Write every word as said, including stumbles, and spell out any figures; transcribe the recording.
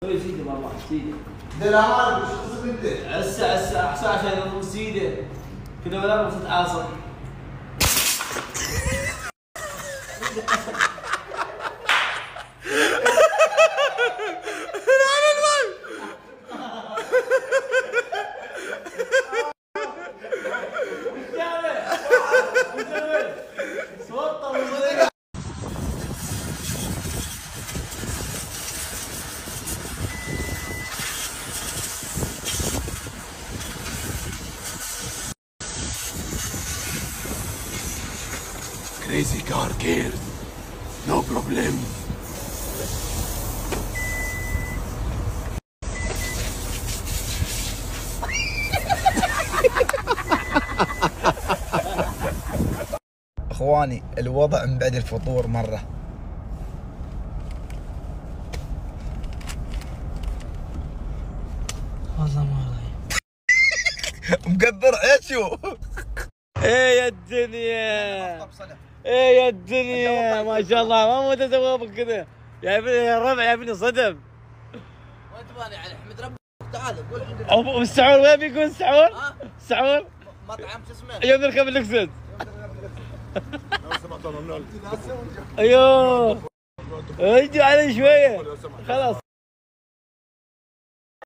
يا سيدي والله سيدي. ده لا ما اعرف ايش قصة انت. هسه هسه هسه عشان يضرب سيدي. كنا ولا بس تعاصر. Crazy car cares. No problem. اخواني الوضع من بعد الفطور مرة. والله ما رايح. مقدر عيشو. ايه يا الدنيا. ايه يا الدنيا ما شاء الله ما متزوج كذا يا ابني يا الربع يا ابني صدم. وين تبغاني يعني احمد ربك تعال قول الحمد لله. ابو السعور وين بيكون السعور؟ ها؟ السعور؟ مطعم شو اسمه؟ يوم نركب الاكسد. ايوه اجوا علي شويه خلاص.